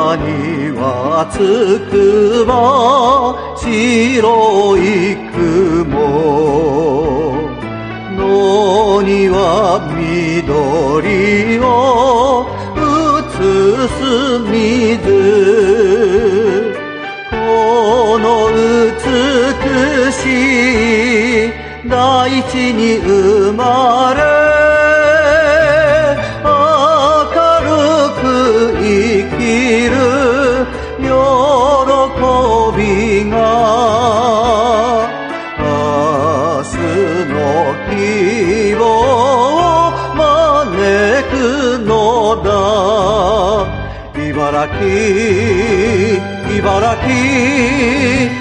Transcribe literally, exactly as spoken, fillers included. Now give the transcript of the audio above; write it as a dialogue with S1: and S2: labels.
S1: にはつくば白い雲、野には緑を映す水、この美しい大地に生まれ、明るく生きる喜びが明日の希望を招くのだ。茨城、茨城